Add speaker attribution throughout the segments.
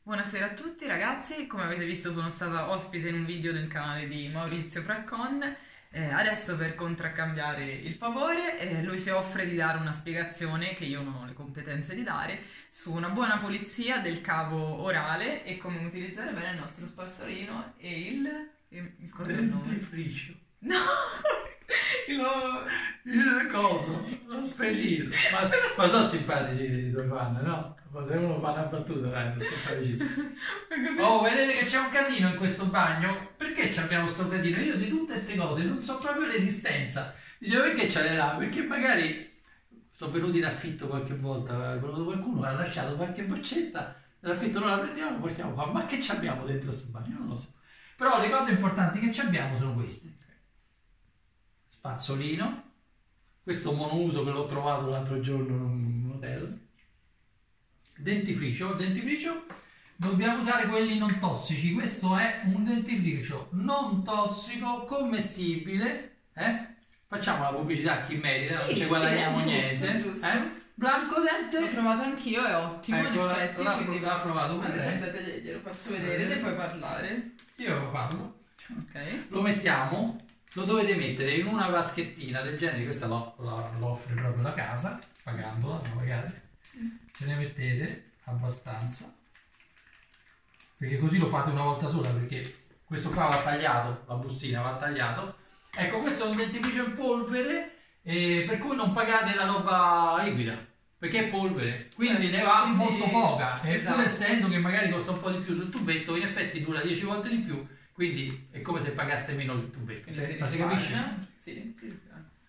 Speaker 1: Buonasera a tutti ragazzi, come avete visto sono stata ospite in un video del canale di Maurizio Fraccon. Adesso per contraccambiare il favore lui si offre di dare una spiegazione che io non ho le competenze di dare su una buona pulizia del cavo orale e come utilizzare bene il nostro spazzolino e mi scordo il nome.
Speaker 2: Dentifricio.
Speaker 1: No!
Speaker 2: Il coso, lo speciino. Ma sono simpatici i tuoi fan, no? Se uno fa una battuta, dai, sono simpaticissimi. Oh, vedete che c'è un casino in questo bagno? Perché abbiamo sto casino? Io di tutte queste cose non so proprio l'esistenza. Dicevo, perché ce l'hai là? Perché magari sono venuti in affitto qualche volta, è venuto qualcuno, ha lasciato qualche boccetta, l'affitto non la prendiamo, la portiamo qua. Ma che ci abbiamo dentro questo bagno? Io non lo so. Però le cose importanti che ci abbiamo sono queste. Spazzolino, questo monouso che l'ho trovato l'altro giorno in un hotel. Dentifricio, dobbiamo usare quelli non tossici. Questo è un dentifricio non tossico, commestibile. Facciamo la pubblicità a chi merita,
Speaker 1: Sì,
Speaker 2: non ci
Speaker 1: sì,
Speaker 2: guadagniamo
Speaker 1: giusto,
Speaker 2: niente.
Speaker 1: giusto.
Speaker 2: Blanco dente.
Speaker 1: L'ho provato anch'io, è ottimo in
Speaker 2: Ecco,
Speaker 1: effetti, quindi
Speaker 2: l'ha provato per lei.
Speaker 1: aspetta, glielo faccio vedere e poi parlare.
Speaker 2: Io parlo.
Speaker 1: Ok.
Speaker 2: Lo mettiamo, lo dovete mettere in una vaschettina del genere, questa lo offre proprio la casa, pagandola, la pagate. Ce ne mettete abbastanza, perché così lo fate una volta sola, perché questo qua va tagliato, la bustina va tagliato. Ecco, questo è un dentifricio in polvere, per cui non pagate la roba liquida, perché è polvere, quindi
Speaker 1: Certo,
Speaker 2: ne va
Speaker 1: quindi-
Speaker 2: molto poca, e
Speaker 1: esatto.
Speaker 2: pur essendo che magari costa un po' di più del tubetto, in effetti dura 10 volte di più, quindi è come se pagaste meno il tubetto.
Speaker 1: Quindi
Speaker 2: Ma si capisce?
Speaker 1: Sì, sì.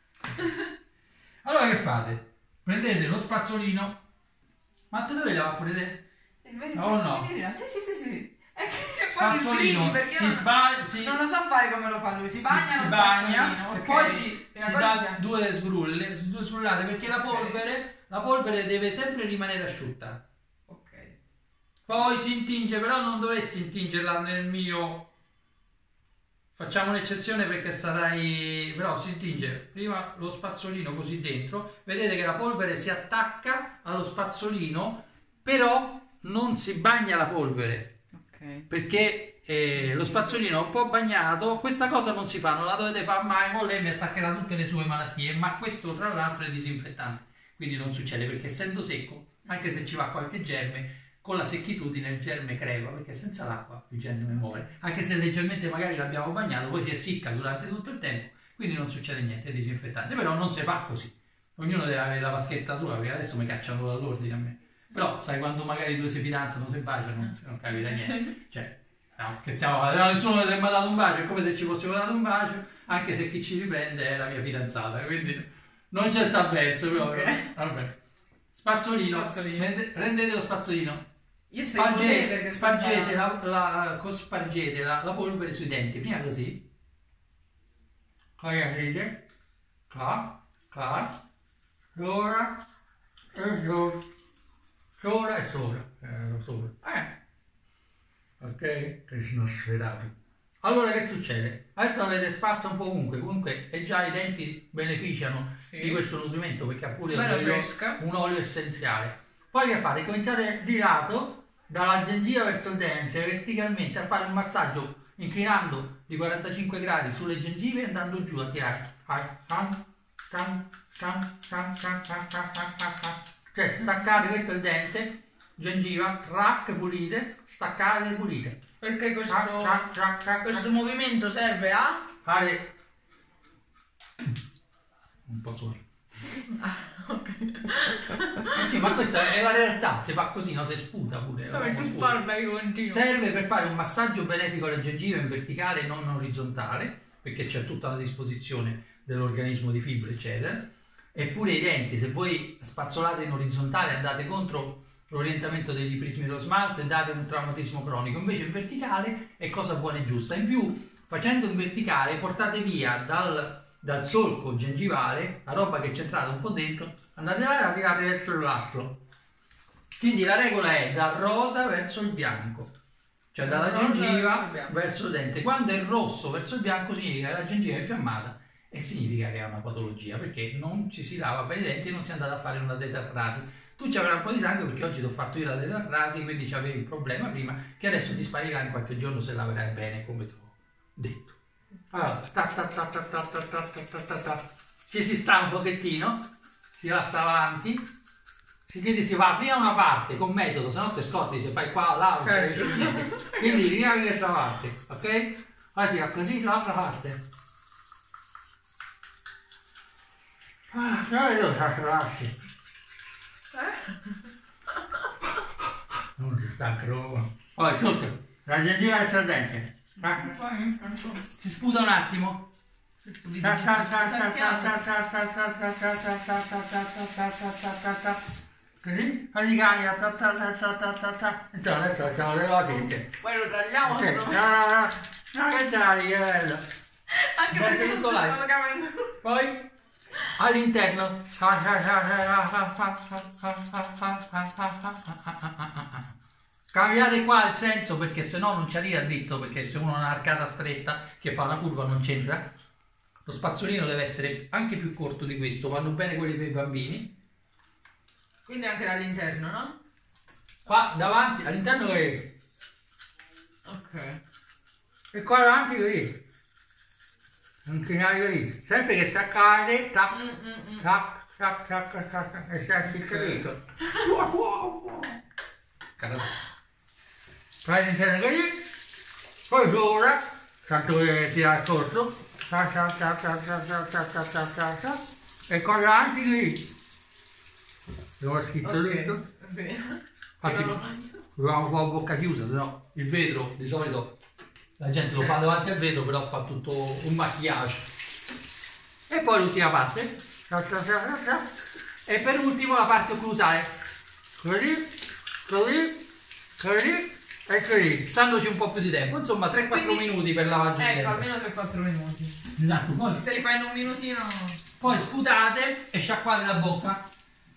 Speaker 2: Allora che fate? Prendete lo spazzolino. Ma te dove la va a prendere? Oh, no.
Speaker 1: Sì. È che poi mi
Speaker 2: Spazzolino,
Speaker 1: sbrighi perché
Speaker 2: si
Speaker 1: io
Speaker 2: sbaglia,
Speaker 1: non lo so fare come lo fa lui, si bagna
Speaker 2: si
Speaker 1: lo
Speaker 2: bagna
Speaker 1: spazzolino,
Speaker 2: e
Speaker 1: ok.
Speaker 2: poi si
Speaker 1: Prima
Speaker 2: dà
Speaker 1: ci
Speaker 2: due sgrullate, perché la polvere deve sempre rimanere asciutta.
Speaker 1: Ok.
Speaker 2: Poi si intinge, però non dovresti intingerla nel mio. Facciamo un'eccezione perché sarai. Però si intinge prima lo spazzolino così dentro. Vedete che la polvere si attacca allo spazzolino, però non si bagna la polvere.
Speaker 1: Ok.
Speaker 2: Perché lo spazzolino è un po' bagnato. Questa cosa non si fa, non la dovete fare mai, mo lei mi attaccherà tutte le sue malattie. Ma questo tra l'altro è disinfettante, quindi non succede, perché essendo secco, anche se ci va qualche germe, con la secchitudine il germe crepa, perché senza l'acqua il germe muore, anche se leggermente magari l'abbiamo bagnato, poi si essicca durante tutto il tempo, quindi non succede niente, è disinfettante. Però non si fa così, ognuno deve avere la vaschetta sua, perché adesso mi cacciano dall'ordine a me. Però sai, quando magari due si fidanzano, si baciano, non capita niente, cioè no, che nessuno ti ha mai dato un bacio, è come se ci fossimo dato un bacio, anche se chi ci riprende è la mia fidanzata, quindi non c'è sta verso proprio.
Speaker 1: Ok.
Speaker 2: Vabbè. Spazzolino,
Speaker 1: Spazzolino.
Speaker 2: prendete lo spazzolino.
Speaker 1: Io seguo te perché
Speaker 2: Spargete la polvere sui denti, prima così, poi aprite, qua, sopra, e sopra e sopra. Ok? Che sono sferato. Allora che succede? Adesso l'avete sparsa un po' ovunque, comunque e già i denti beneficiano di questo nutrimento, perché ha pure
Speaker 1: bella fresca.
Speaker 2: un olio essenziale. Poi che fate? Cominciate di lato, dalla gengiva verso il dente, verticalmente, a fare un massaggio inclinando di 45 gradi sulle gengive e andando giù a tirare. Cioè staccate, questo è il dente, gengiva, crack, pulite, staccate e pulite.
Speaker 1: Perché questo movimento serve a...
Speaker 2: Fare un po' solo. Sì, ma questa è la realtà, si fa così, no? Si sputa pure. Serve per fare un massaggio benefico alle gengive in verticale e non orizzontale, perché c'è tutta la disposizione dell'organismo di fibre, eccetera. Eppure i denti, se voi spazzolate in orizzontale andate contro l'orientamento degli prismi dello smalto e date un traumatismo cronico, invece in verticale è cosa buona e giusta. In più, facendo in verticale, portate via dal solco gengivale la roba che è centrata un po' dentro, andate là e tirate verso il nastro. Quindi la regola è dal rosa verso il bianco, cioè dalla gengiva verso il dente. Quando è rosso verso il bianco significa che la gengiva è infiammata e significa che è una patologia, perché non ci si lava bene i denti e non si è andata a fare una detartrasi. Tu ci avrai un po' di sangue perché oggi ti ho fatto io la detartrasi, quindi c'avevi un problema prima che adesso ti sparirà in qualche giorno se laverai bene come ti ho detto. Allora, ci si sta un pochettino, si passa avanti, quindi si va prima una parte con metodo, se no ti scotti, se fai qua, là, non ci riesci niente. Quindi prima questa parte, ok? Poi si fa così l'altra parte. Non si stanca Roma. Poi sotto, la gengiva del dente. Si sputa un attimo. Così, così carica, adesso facciamo le cose.
Speaker 1: Poi lo tagliamo.
Speaker 2: No, che tagli, che bello.
Speaker 1: Anche perché non si stanno capendo.
Speaker 2: Poi all'interno cambiate qua il senso perché se no non ci arriva dritto, perché se uno ha un'arcata stretta che fa la curva non c'entra. Lo spazzolino deve essere anche più corto di questo, vanno bene quelli per i bambini.
Speaker 1: Quindi anche dall'interno, no?
Speaker 2: Qua davanti, all'interno così.
Speaker 1: Ok.
Speaker 2: E qua davanti così. Inclinare così. Sempre che staccate, tac, tac, tac, tac, tac, e stai schiccherito. Fai l'interno così. Poi sopra, tanto che tira il corso. Tac, tac, tac, tac, tac, tac, tac, tac, tac, tac. E qua davanti così. Devo scritto dentro?
Speaker 1: Sì.
Speaker 2: Infatti, proviamo un po' a bocca chiusa, se no il vetro di solito la gente lo fa davanti al vetro, però fa tutto un maquillage. E poi l'ultima parte. E per ultimo la parte occlusale. Così, così, così e così. Standoci un po' più di tempo, insomma 3-4 minuti per lavaggio.
Speaker 1: Ecco, almeno 3-4 minuti.
Speaker 2: Esatto, poi,
Speaker 1: se li fai in un minutino.
Speaker 2: Poi sputate e sciacquate la bocca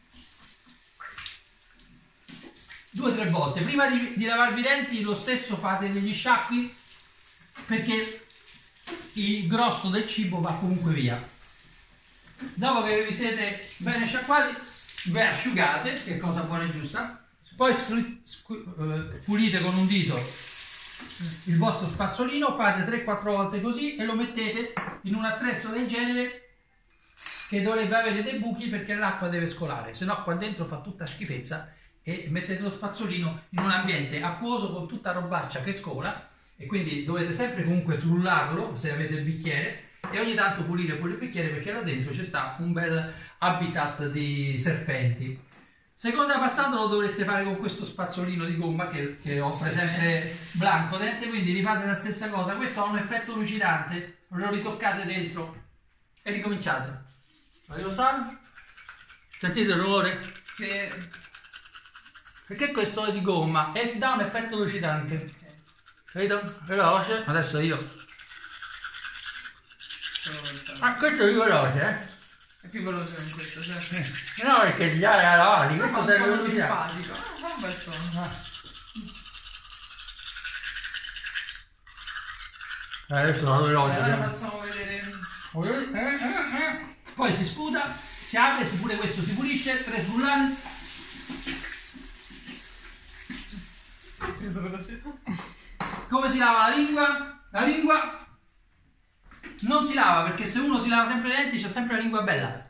Speaker 2: 2-3 volte. Prima di lavarvi i denti lo stesso fate degli sciacqui perché il grosso del cibo va comunque via. Dopo che vi siete bene sciacquati, vi asciugate, che è cosa buona e giusta. Poi pulite con un dito il vostro spazzolino, fate 3-4 volte così e lo mettete in un attrezzo del genere che dovrebbe avere dei buchi perché l'acqua deve scolare, se no qua dentro fa tutta schifezza. E mettete lo spazzolino in un ambiente acquoso con tutta robaccia che scola e quindi dovete sempre comunque frullarlo se avete il bicchiere e ogni tanto pulire pure il bicchiere perché là dentro ci sta un bel habitat di serpenti. Seconda passata lo dovreste fare con questo spazzolino di gomma che offre sempre blanco dente, quindi rifate la stessa cosa. Questo ha un effetto lucidante, lo ritoccate dentro e ricominciate. Voglio stare? Sentite il rumore?
Speaker 1: Sì.
Speaker 2: Perché questo è di gomma e dà un effetto lucidante. Capito? Veloce. Adesso io. Ah, questo è più veloce, eh?
Speaker 1: È più veloce con questo, certo.
Speaker 2: No, perché già era lavati, questo
Speaker 1: è
Speaker 2: serve
Speaker 1: simpatico. Fa un bel suono.
Speaker 2: Adesso vado veloce.
Speaker 1: Allora facciamo vedere.
Speaker 2: Poi si sputa, si apre, pure questo si pulisce, 3 sbullati. Come si lava la lingua? La lingua non si lava perché se uno si lava sempre i denti c'ha sempre la lingua bella.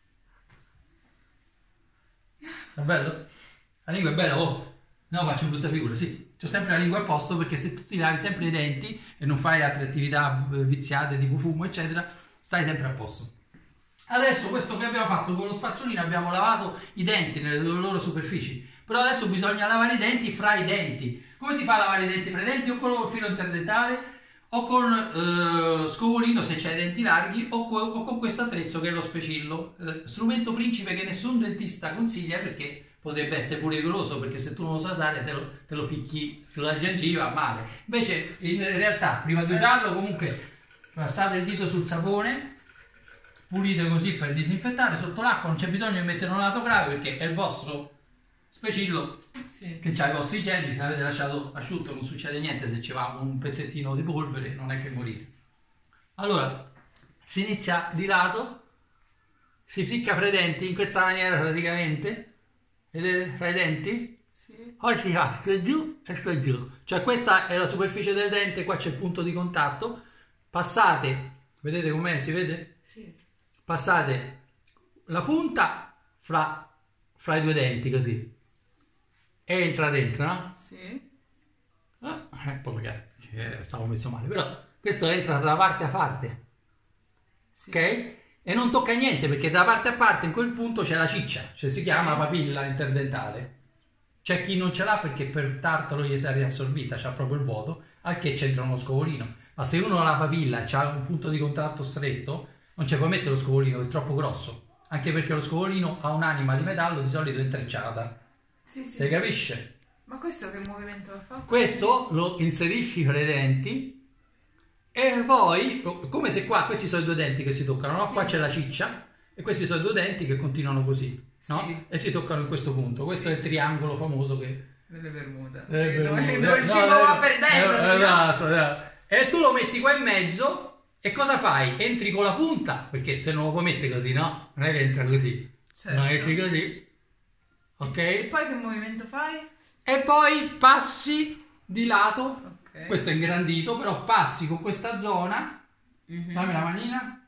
Speaker 2: È bello? La lingua è bella, oh! No, faccio brutta figura, sì. C'ho sempre la lingua a posto perché se tu ti lavi sempre i denti e non fai altre attività viziate tipo fumo eccetera, stai sempre a posto. Adesso questo che abbiamo fatto con lo spazzolino abbiamo lavato i denti nelle loro superfici, però adesso bisogna lavare i denti fra i denti. Come si fa a lavare i denti fra i denti? O con il filo interdentale o con scovolino se c'hai i denti larghi o con questo attrezzo che è lo specillo, strumento principe che nessun dentista consiglia perché potrebbe essere pericoloso, perché se tu non lo sai usare te lo picchi sulla gengiva male. Invece in realtà prima di usarlo comunque passate il dito sul sapone, pulite così per disinfettare, sotto l'acqua non c'è bisogno di mettere un autoclave perché è il vostro specillo, sì, che ha i vostri geli, se l'avete lasciato asciutto non succede niente, se ci va un pezzettino di polvere non è che morite. Allora si inizia di lato, si ficca fra i denti in questa maniera praticamente, Vedete tra i denti?
Speaker 1: Sì.
Speaker 2: Poi si fa sto giù e sto giù. Cioè questa è la superficie del dente, qua c'è il punto di contatto. Passate, vedete com'è? Si vede?
Speaker 1: Sì.
Speaker 2: Passate la punta fra i due denti così. E entra dentro, no?
Speaker 1: Sì.
Speaker 2: Poi magari stavo messo male, però questo entra da parte a parte.
Speaker 1: Sì.
Speaker 2: Ok? E non tocca niente perché da parte a parte in quel punto c'è la ciccia, cioè si chiama papilla interdentale. C'è chi non ce l'ha perché per tartaro gli si è riassorbita, c'ha proprio il vuoto, al che c'entra uno scovolino. Ma se uno ha la papilla e ha un punto di contatto stretto, non ci puoi mettere lo scovolino, è troppo grosso. Anche perché lo scovolino ha un'anima di metallo di solito intrecciata.
Speaker 1: Sì, sì.
Speaker 2: Si capisce?
Speaker 1: Ma questo che movimento ha fatto?
Speaker 2: Questo lo inserisci fra i denti e poi, come se qua, questi sono i due denti che si toccano, no?
Speaker 1: Sì.
Speaker 2: Qua c'è la ciccia e questi sono i due denti che continuano così, no?
Speaker 1: Sì.
Speaker 2: E si toccano in questo punto. Questo è il triangolo famoso che...
Speaker 1: Delle Bermuda.
Speaker 2: Dove
Speaker 1: il cibo va perdendo.
Speaker 2: Esatto. E tu lo metti qua in mezzo e cosa fai? Entri con la punta, perché se non lo puoi mettere così, no? Non è che entra così.
Speaker 1: Certo.
Speaker 2: No, entri così. Ok?
Speaker 1: E poi che movimento fai?
Speaker 2: E poi passi di lato.
Speaker 1: Ok.
Speaker 2: Questo è ingrandito, però passi con questa zona, dammi la manina,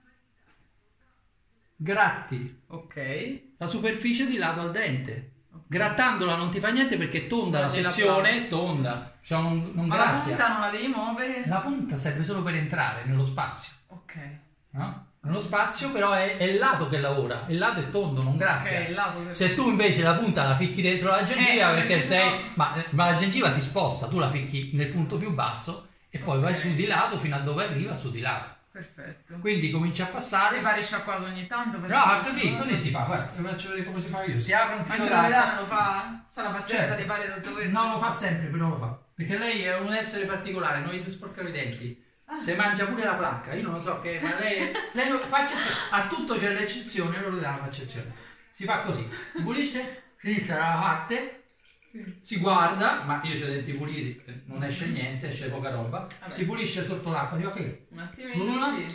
Speaker 2: gratti
Speaker 1: Ok.
Speaker 2: la superficie di lato al dente. Grattandola non ti fa niente perché tonda la
Speaker 1: Togli la
Speaker 2: sezione,
Speaker 1: parte,
Speaker 2: tonda, cioè non
Speaker 1: Ma la
Speaker 2: graffia.
Speaker 1: punta non la devi muovere?
Speaker 2: La punta serve solo per entrare nello spazio,
Speaker 1: Ok.
Speaker 2: no? Nello spazio però è il lato che lavora, il lato è tondo, non graffia.
Speaker 1: Ok, il lato che...
Speaker 2: Se tu invece la punta la ficchi dentro la gengiva perché
Speaker 1: perché
Speaker 2: sei...
Speaker 1: no.
Speaker 2: Ma la gengiva si sposta, tu la ficchi nel punto più basso e poi vai su di lato fino a dove arriva su di lato.
Speaker 1: Perfetto.
Speaker 2: Quindi comincia a
Speaker 1: Mi
Speaker 2: passare.
Speaker 1: pare sciacquato ogni tanto.
Speaker 2: No, così si fa, guarda, vi faccio vedere come si fa io. Si apre un filo
Speaker 1: Anche
Speaker 2: d'acqua.
Speaker 1: Loredana lo fa? C'ha la pazienza
Speaker 2: Certo.
Speaker 1: di fare tutto questo?
Speaker 2: No, lo fa sempre, però lo fa. Perché lei è un essere particolare, non gli si sporcano i denti. Se mangia pure la placca, io non lo so che, ma lei lo fa eccezione. A tutto c'è l'eccezione, Loredana fa eccezione. Si fa così, si pulisce, finisce la parte, si guarda, ma io ho i denti puliti, non esce niente, esce poca roba.
Speaker 1: Vabbè.
Speaker 2: Si pulisce sotto l'acqua, dico ok.
Speaker 1: Un attimino,
Speaker 2: Una.
Speaker 1: sì.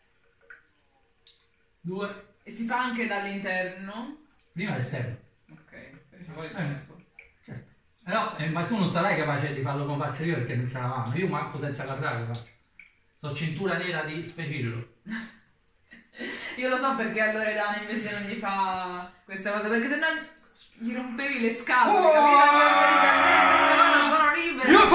Speaker 2: 2,
Speaker 1: E si fa anche dall'interno?
Speaker 2: prima l'esterno.
Speaker 1: Ok, ci vuole tempo.
Speaker 2: Certo. No, ma tu non sarai capace di farlo come faccio io perché non ce la mano. Io manco senza guardare lo faccio. Sono cintura nera di Specillo.
Speaker 1: Io lo so perché a Loredana invece non gli fa questa cosa, perché sennò gli rompevi le scatole, capito? Che dice, almeno queste mani sono libere.
Speaker 2: Io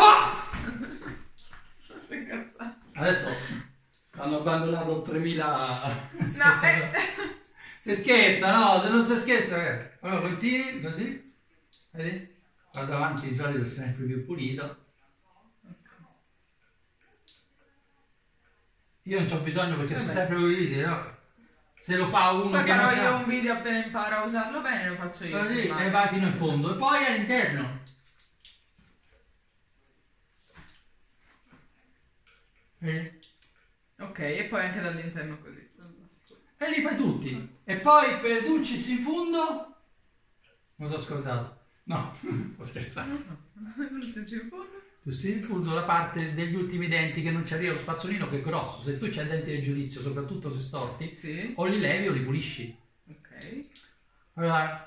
Speaker 2: fa! Adesso hanno abbandonato 3000.
Speaker 1: No,
Speaker 2: Si scherza, no, se non si scherza. Allora continui così. Vedi? Guarda avanti di solito è sempre più pulito. Io non c'ho bisogno perché sono sempre puliti, no? Se lo fa uno
Speaker 1: poi
Speaker 2: che non
Speaker 1: farò io
Speaker 2: sa,
Speaker 1: un video appena imparo a usarlo bene, lo faccio io.
Speaker 2: così,
Speaker 1: settimana.
Speaker 2: e vai fino in fondo. E poi all'interno.
Speaker 1: Ok, e poi anche dall'interno così.
Speaker 2: E li fai tutti. E poi per Dulcis in fondo. Me lo sono scordato. No, sto scherzando.
Speaker 1: Non ci si può.
Speaker 2: Dulcis in fondo la parte degli ultimi denti che non ci arriva, lo spazzolino che è grosso. Se tu c'hai denti del giudizio, soprattutto se storti,
Speaker 1: Sì.
Speaker 2: o li levi o li pulisci.
Speaker 1: Ok.
Speaker 2: Allora,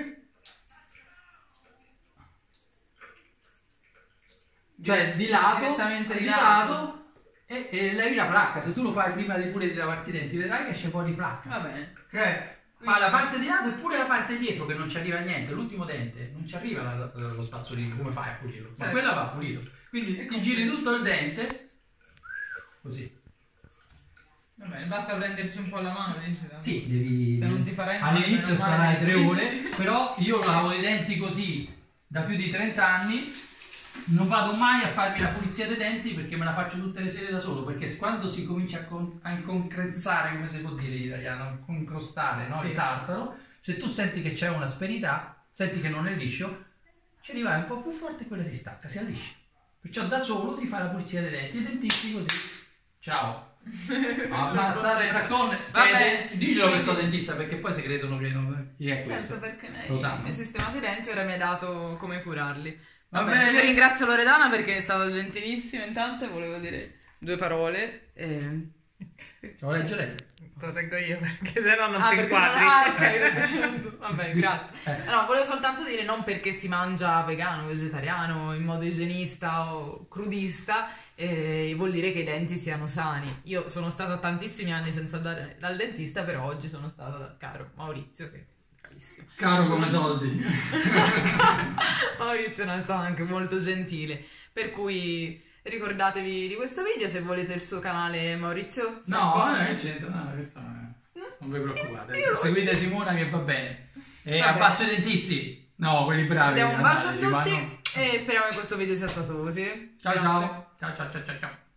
Speaker 2: cioè di lato,
Speaker 1: Direttamente
Speaker 2: di
Speaker 1: di
Speaker 2: lato
Speaker 1: lato.
Speaker 2: e levi la placca. Se tu lo fai prima di pure di lavarti i denti, vedrai che esce fuori placca.
Speaker 1: Va bene.
Speaker 2: Cioè, fa la parte di lato e pure la parte dietro che non ci arriva niente, l'ultimo dente, non ci arriva lo spazzolino, come fai a pulirlo? Ma
Speaker 1: Certo.
Speaker 2: quella va pulito. Quindi ti giri tutto il dente, così.
Speaker 1: Va bene, basta prenderci un po' la mano, dici?
Speaker 2: Sì, devi...
Speaker 1: Se non ti farai male,
Speaker 2: all'inizio
Speaker 1: meno male
Speaker 2: starai
Speaker 1: che
Speaker 2: 3
Speaker 1: pulisci.
Speaker 2: ore, però io lavo i denti così da più di 30 anni, non vado mai a farmi la pulizia dei denti perché me la faccio tutte le sere da solo, perché quando si comincia a inconcrezare, come si può dire in italiano, a concrostare, no?
Speaker 1: Sì.
Speaker 2: Il tartaro, se tu senti che c'è un'asperità, senti che non è liscio, ci rivai un po' più forte e quella si stacca, si alliscia. Perciò da solo ti fai la pulizia dei denti, i dentisti così, ciao. Ammazzate Fraccon,
Speaker 1: Vabbè.
Speaker 2: diglielo che sono dentista perché poi si credono che non... Chi è
Speaker 1: Certo,
Speaker 2: questo?
Speaker 1: perché
Speaker 2: Lo sanno.
Speaker 1: mi hai sistemato i denti e ora mi hai dato come curarli.
Speaker 2: Va
Speaker 1: Vabbè,
Speaker 2: bene.
Speaker 1: io ringrazio Loredana perché è stata gentilissima intanto e volevo dire due parole.
Speaker 2: Ciao, legge lei.
Speaker 1: Lo tengo io perché se no non ti inquadri. Ok, vabbè, grazie. No, volevo soltanto dire non perché si mangia vegano, vegetariano, in modo igienista o crudista, vuol dire che i denti siano sani. Io sono stata tantissimi anni senza andare dal dentista, però oggi sono stata dal caro Maurizio, che è bravissimo.
Speaker 2: Caro come soldi.
Speaker 1: Maurizio è stato anche molto gentile, per cui... Ricordatevi di questo video se volete il suo canale Maurizio.
Speaker 2: No, c'entra, no, questo non vi preoccupate. Seguite Simona che va bene. E abbasso i dentisti. No, quelli bravi.
Speaker 1: Diamo un bacio a tutti e speriamo che questo video sia stato utile.
Speaker 2: Ciao ciao. Ciao ciao ciao ciao.